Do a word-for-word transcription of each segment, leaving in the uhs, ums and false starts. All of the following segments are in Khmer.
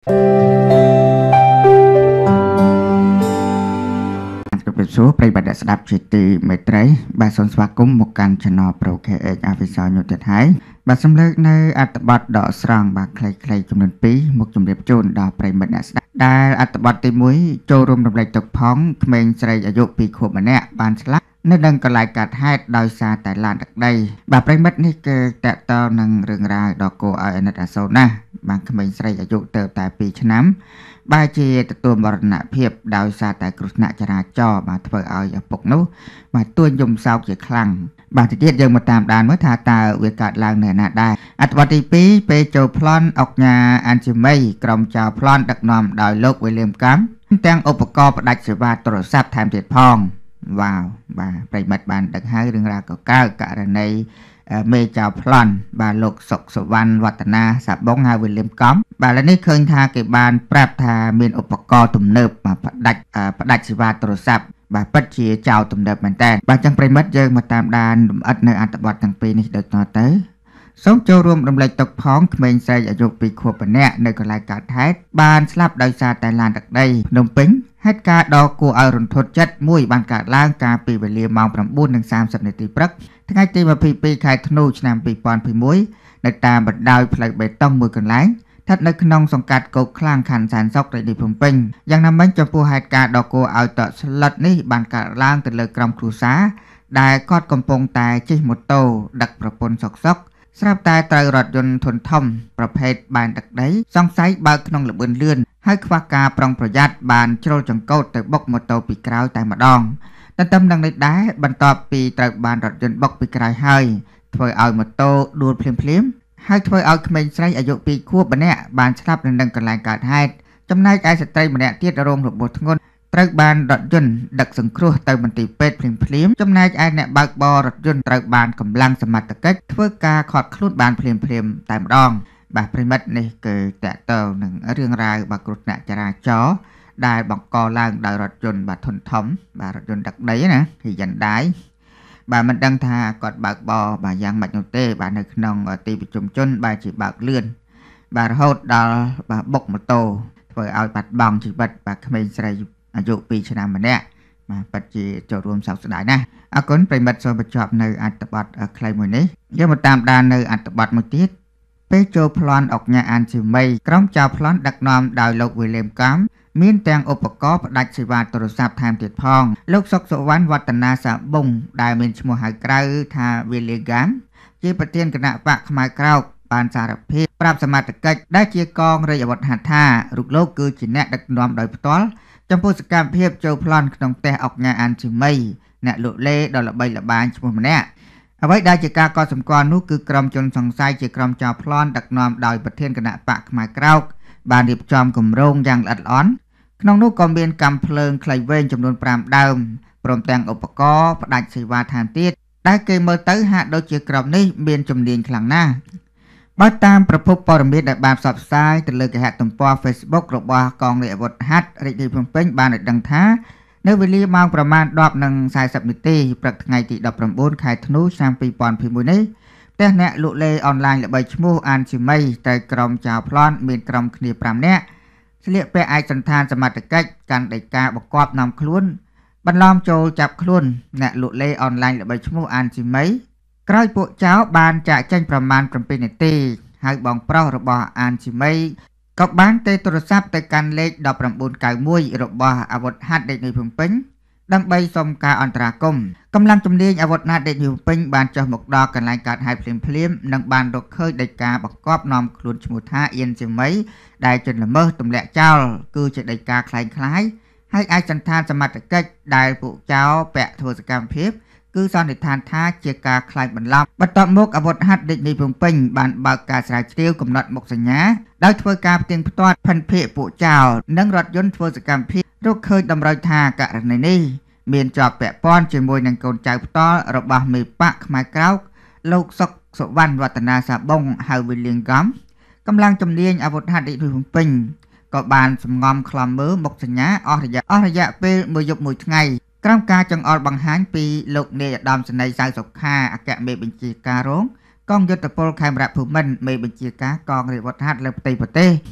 សួរប្រិយមិត្តស្ដាប់ជាទីមេត្រីបាទសូមស្វាគមន៍មកកាន់ Channel Pro ខេ អេច Official នោះទៀតហើយបាទសំឡេងនៅអត្ថបទដកស្រង់បាទខ្លីៗចំនួនពីរមកជម្រាបជូនដល់ប្រិយមិត្តអ្នកស្ដាប់ដែលអត្ថបទទីមួយចូលរួមរំលែកទុកផងក្មេងស្រីអាយុពីរខួបម្នាក់បានស្លាប់នៅនឹងកន្លែងកាត់ហេតុដោយសារតែឡានទឹកដីបាទប្រិយមិត្តនេះគឺតកតលនឹងរឿងរ៉ាវដ៏គួរឲ្យអាណិតអាសូរណាស់បាទក្មេងស្រីអាយុទៅតែពីរឆ្នាំបាទជាទទួលមរណភាពដោយសារតែគ្រោះថ្នាក់ចរាចរណ៍បាទធ្វើឲ្យឪពុកនោះបាទទួញយំសោកជាខ្លាំងបាទទៅទៀតយើងមកតាមដានមើលថាតើវាកើតឡើងនៅណាដែរអត្ថបទទីពីរពេលចូលប្លន់អុកញ៉ាអានជីមីក្រុមចៅប្លន់ដឹកនាំដោយលោកវីលៀមកាំទាំងឧបករណ៍ផ្ដាច់សេវាទូរស័ព្ទថែមទៀតផងវ៉ាវបាទប្រិមិត្តបានដឹកហៅរឿងរ៉ាវកកើករណីមេចៅប្លន់បាទលោកសុកសវណ្ណវឌ្ឍនាសាបងហៅវីលៀមកំបាទឥឡូវនេះឃើញថាគេបានប្រាប់ថាមានឧបករណ៍ទំនើបបាទផ្ដាច់ផ្ដាច់សេវាទូរស័ព្ទបាទពិតជាចៅទំនើបមែនតើបាទចឹងប្រិមិត្តយើងមកតាមដានលម្អិតនៅអត្ថបទទាំងពីរនេះដូចតទៅសូមចូលរួមរំលែកទុកផងក្មេងស្រីអាយុពីរខួបម្នាក់នៅកន្លែងកើតហេតុបានស្លាប់ដោយសារតែឡានទឹកដីភ្នំពេញហេតុការណ៍ដ៏គួរឲ្យរន្ធត់ចិត្តមួយបានកើតឡើងកាលពីវេលាម៉ោង ប្រាំបួននិងសាមសិប នាទីព្រឹកថ្ងៃទី ម្ភៃពីរ ខែធ្នូឆ្នាំពីរពាន់មួយនៅតាមបណ្ដោយផ្លូវបេតុងមួយកន្លែងស្ថិតនៅក្នុងសង្កាត់គោកខ្លាំងខណ្ឌសែនសុខរាជធានីភ្នំពេញយ៉ាងណាមិញចំពោះហេតុការណ៍ដ៏គួរឲ្យតក់ស្លុតនេះបានកើតឡើងទៅលើក្រុមគ្រួសារដែលគាត់កំពុងតែជិះម៉ូតូដឹកប្រពន្ធសុកសុកស្រាប់តែត្រូវរថយន្តធុនធំប្រភេទបែនទឹកដីសង្ស័យបើកក្នុងល្បឿនលឿនហើយខ្វះការប្រុងប្រយ័ត្នបានជ្រុលចង្កូតទៅបុកម៉ូតូពីក្រោយតែម្ដងទន្ទឹមនឹងនេះដែរបន្ទាប់ពីត្រូវបានរថយន្តបុកពីក្រោយហើយធ្វើឲ្យម៉ូតូដួលភ្លាមភ្លាមហើយធ្វើឲ្យក្មេងស្រីអាយុពីរខួបម្នាក់បានស្លាប់នៅនឹងកន្លែងកើតហេតុចំណែកឯស្ត្រីម្នាក់ទៀតរងរបួសធ្ងន់ត្រូវបានរថយន្តដឹកសង្គ្រោះទៅមន្ទីរពេទ្យភ្លាមភ្លាមចំណែកឯអ្នកបើកបររថយន្តត្រូវបានកម្លាំងសមត្ថកិច្ចធ្វើការឃាត់ខ្លួនបានភ្លាមភ្លាមតែម្ដងបាទប្រិមិត្តនេះគឺតកតលនឹងរឿងរ៉ាវបាទគ្រោះថ្នាក់ចរាចរណ៍ដែលបង្កឡើងដោយរថយន្តបាទធុនធំបាទរថយន្តដឹកដីណាហ៊ីយ៉ាន់ដៃបាទមិនដឹងថាគាត់បើកបរបាទយ៉ាងម៉េចនោះទេបាទនៅក្នុងទីប្រជុំជនបាទជាបើកលឿនបាទរហូតដល់បាទបុកម៉ូតូធ្វើឲ្យបាត់បង់ជីវិតបាទក្មេងស្រីអាយុពីរឆ្នាំម្នាក់បាទពិតជាចូលរួមសោកស្ដាយណាស់អរគុណប្រិមិត្តសូមបញ្ចប់នៅអត្ថបទខ្លីមួយនេះយើងមកតាមដាននៅអត្ថបទមួយទៀតពេលចូលប្លន់អុកញ៉ាអានជីមីក្រុមចៅប្លន់ដឹកនាំដោយលោកវីលៀមកាំមានទាំងឧបករណ៍ផ្ដាច់សេវាទូរស័ព្ទថែមទៀតផងលោកសុកសុវណ្ណវឌ្ឍនាសាបងដែលមានឈ្មោះហៅក្រៅថាវីលីហ្គាមជាប្រធានគណៈបកខ្មែរក្រោកបានសារភាពប្រាប់សមត្ថកិច្ចដែលជាកងរាជអាវុធហត្ថថារូបលោកគឺជាអ្នកដឹកនាំដោយផ្ទាល់ចំពោះសកម្មភាពចូលប្លន់ក្នុងផ្ទះអុកញ៉ាអានជីមីអ្នកលក់លេដ៏ល្បីល្បាញឈ្មោះម្នាក់អ្វីដែលជាការកត់សម្គាល់នោះគឺក្រុមជនសង្ស័យជាក្រុមចៅប្លន់ដឹកនាំដោយប្រធានគណៈបកខ្មែរក្រោកបានរៀបចំគម្រោងយ៉ាងល្អិតល្អន់ក្នុងនោះក៏មានកាំភ្លើងខ្លីវែងចំនួនប្រាំដើមព្រមទាំងឧបករណ៍ផ្ដាច់សេវាថែមទៀតដែលគេមើលទៅហាក់ដូចជាក្រុមនេះមានជំនាញខ្លាំងណាស់បើតាមប្រភពព័ត៌មានដែលបានផ្សព្វផ្សាយទៅលើគេហទំព័រ Facebook របស់កងរាជអាវុធហត្ថរាជធានីភ្នំពេញបានឲ្យដឹងថានៅវេលាម៉ោងប្រមាណ ដប់ និង សែសិប នាទីព្រឹកថ្ងៃទី ដប់ប្រាំបួន ខែធ្នូឆ្នាំពីរពាន់មួយនេះផ្ទះអ្នកលក់លេអនឡាញល្បីឈ្មោះអានជីមីត្រូវក្រុមចៅប្លន់មានក្រុមគ្នាប្រាំនាក់ស្លៀកពាក់ឯកសណ្ឋានសមត្ថកិច្ចកាន់ដីកាបង្គាប់នាំខ្លួនបន្លំចូលចាប់ខ្លួនអ្នកលក់លេអនឡាញល្បីឈ្មោះអានជីមីក្រោយពួកចៅបានចាក់ចេញប្រមាណ ប្រាំពីរ នាទីហើយបងប្រុសរបស់អានជីមីក៏បានទេទូរស័ព្ទទៅកាន់លេខ ដប់ប្រាំបួនកៅមួយរបស់អាវុធហត្ថរាជធានីភ្នំពេញដើម្បីសុំការអន្តរាគមន៍កម្លាំងជំនាញអាវុធហត្ថរាជធានីភ្នំពេញបានចុះមកដល់កន្លែងកើតហេតុភ្លាមៗនិងបានរកឃើញដីកាបង្គាប់នាំខ្លួនឈ្មោះថាអៀនជីមីដែលជនល្មើសទម្លាក់ចោលគឺជាដីកាคล้ายคล้ายហើយឯកសណ្ឋានសមត្ថកិច្ចដែលពួកចៅពាក់ធ្វើសកម្មភាពគឺសន្និដ្ឋានថាជាការខ្លាចបន្លំបន្ទាប់មកអាវុធហត្ថរាជធានីភ្នំពេញបានបើកការស្រាវជ្រាវកំណត់មុខសញ្ញាដោយធ្វើការផ្ទៀងផ្ទាត់ភិនភាគពួកចៅនិងរថយន្តធ្វើសកម្មភាពរកឃើញតម្រូវថាករណីនេះមានជាប់ពាក់ព័ន្ធជាមួយនឹងកូនចៅផ្ទាល់របស់មេបកខ្មែរក្រោកលោកសុកសុវណ្ណវឌ្ឍនាសាបងហៅវីលៀងកំកម្លាំងជំនាញអាវុធហត្ថរាជធានីភ្នំពេញក៏បានសំងំខ្លំមើលមុខសញ្ញាអស់រយៈអស់រយៈពេលមួយយប់មួយថ្ងៃក្រោមការចង្អុលបង្ហាញពីលោកនាយឧត្តមសេនីយ៍សៅសុខាអគ្គមេបញ្ជាការរងកងយុទ្ធពលខេមរៈភូមិន្ទមេបញ្ជាការកងរាជអាវុធហត្ថលើផ្ទៃប្រទេស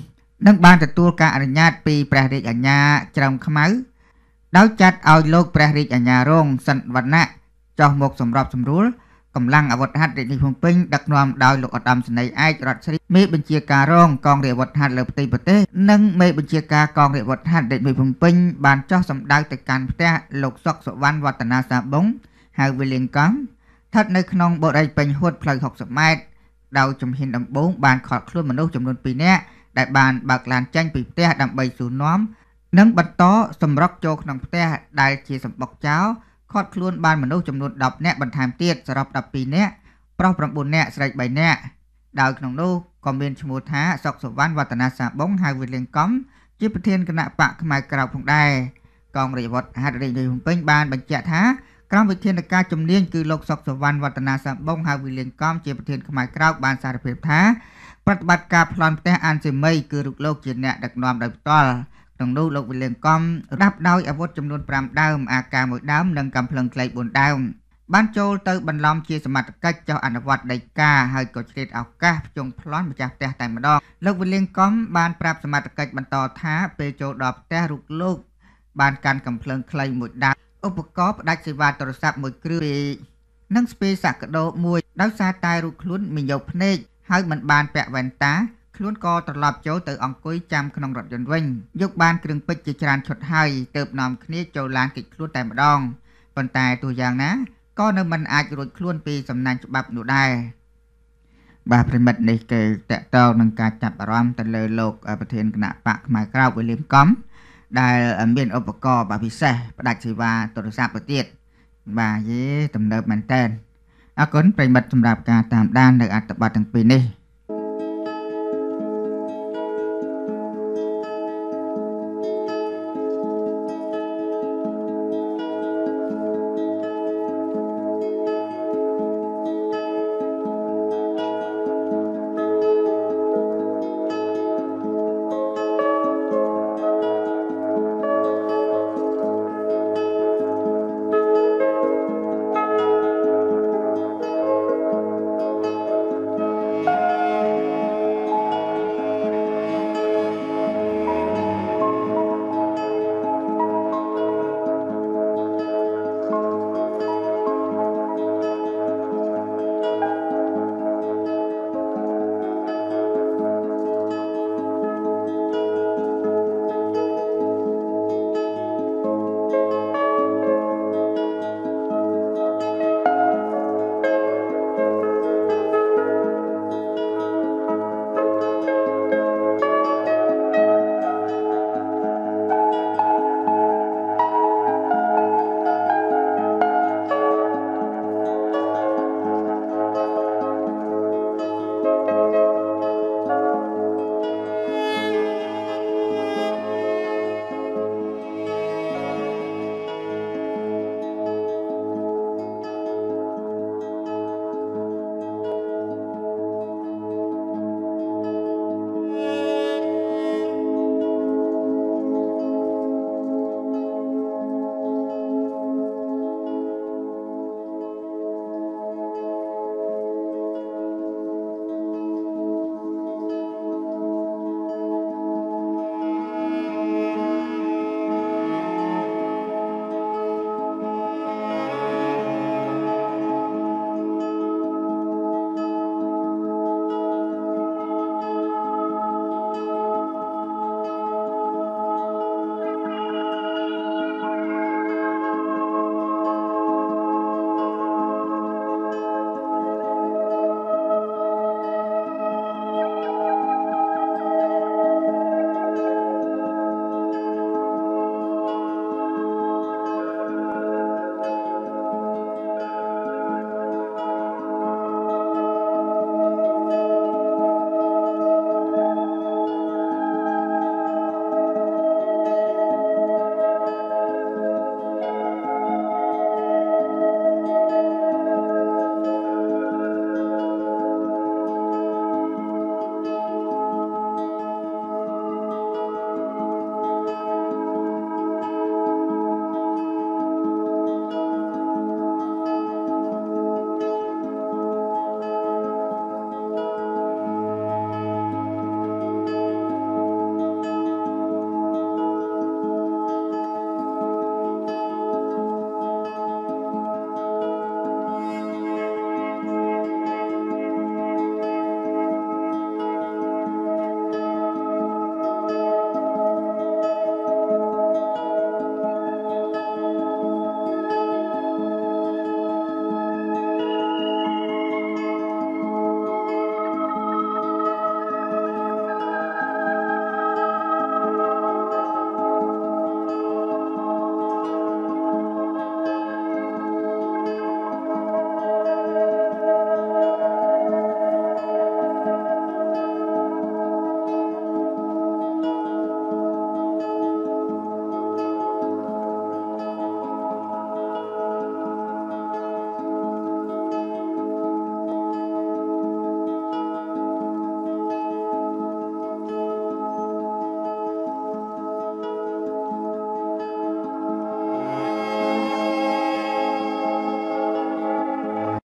នឹងបានទទួលការអនុញ្ញាតពីព្រះរាជអាជ្ញាច្រំខ្មៅដោយចាត់ឲ្យលោកព្រះរាជអាជ្ញារងសិនវណ្ណៈចោះមកសម្របសម្រួលកម្លាំងអាវុធហត្ថរាជធានីភ្នំពេញដឹកនាំដោយលោកឧត្តមសេនីយ៍ឯករដ្ឋស្រីមេបញ្ជាការរងកងរាជអាវុធហត្ថលើផ្ទៃប្រទេសនិងមេបញ្ជាការកងរាជអាវុធហត្ថរាជធានីភ្នំពេញបានចោះសម្ដៅទៅកាន់ផ្ទះលោកសុកសុវណ្ណវឌ្ឍនាសាបុងហៅវិលៀងកំស្ថិតនៅក្នុងបូរីពេញហួតផ្លូវហុកសិបម៉ែត្រដោយជំហានដំបូងបានខកខ្លួនមនុស្សចំនួនពីរនាក់ដែលបានបើកឡានចេញពីផ្ទះដើម្បីសួរនាំនិងបន្តសម្រុកចូលក្នុងផ្ទះដែលជាសម្បុកចោលខាត់ខ្លួនបានមនុស្សចំនួនដប់នាក់បន្ថែមទៀតសរុបដប់ពីរនាក់ប្រុសប្រាំបួននាក់ស្រីបីនាក់ដោយក្នុងនោះក៏មានឈ្មោះថាសុកសុវណ្ណវឌ្ឍនាសាបុងហៅវិលៀងកំជាប្រធានគណៈបកផ្នែកក្រៅផងដែរកងរាជអាវុធហត្ថរាជធានីភ្នំពេញបានបញ្ជាក់ថាក្រុមវិធានការជំនាញគឺលោកសុកសុវណ្ណវឌ្ឍនាសាបុងហៅវិលៀងកំជាប្រធានផ្នែកក្រៅបានសារភាពថាប្រតិបត្តិការប្លន់ផ្ទះអានសេមីគឺរូបលោកជាអ្នកដឹកនាំដោយផ្ទាល់ក្នុងនោះលោកវិលៀងកំរាប់ដោយអាវុធចំនួនប្រាំដើមអាកាមួយដើមនិងកាំភ្លើងខ្លីបួនដើមបានចូលទៅបន្លំជាសមត្ថកិច្ចចុះអនុវត្តដីកាហើយក៏ឆ្លៀតឱកាសភ្ជង់ប្លន់ម្ចាស់ផ្ទះតែម្ដងលោកវិលៀងកំបានប្រាប់សមត្ថកិច្ចបន្តថាពេលចូលដល់ផ្ទះរូបលោកបានកាន់កាំភ្លើងខ្លីមួយដើមឧបករណ៍ផ្ដាច់សេវាទូរស័ព្ទមួយគ្រឿងនិងស្ពេសាកដោមួយដោយសារតែរូបខ្លួនមានយកភ្នែកហើយមិនបានពាក់វ៉ែនតាខ្លួនក៏ត្រឡប់ចូលទៅអង្គុយចាំក្នុងរថយន្តវិញយកបានគ្រឿងពេជ្រជាច្រើនឈុតហើយទើបនាំគ្នាចូលឡានគេចខ្លួនតែម្ដងប៉ុន្តែទោះយ៉ាងណាក៏នៅមិនអាចរួចខ្លួនពីសំណាញ់ច្បាប់នោះដែរបាទប្រិមិត្តនេះគឺតកតងនឹងការចាប់អារម្មណ៍ទៅលើលោកប្រធានគណៈបកផ្នែកក្រៅវិលៀមកំដែលមានឧបករណ៍ពិសេសផ្ដាច់សេវាទូរស័ព្ទទៅទៀតបាទយេទំនើបមែនតើអរគុណប្រិមិត្តសម្រាប់ការតាមដាននៅអត្ថបទទាំងពីរនេះ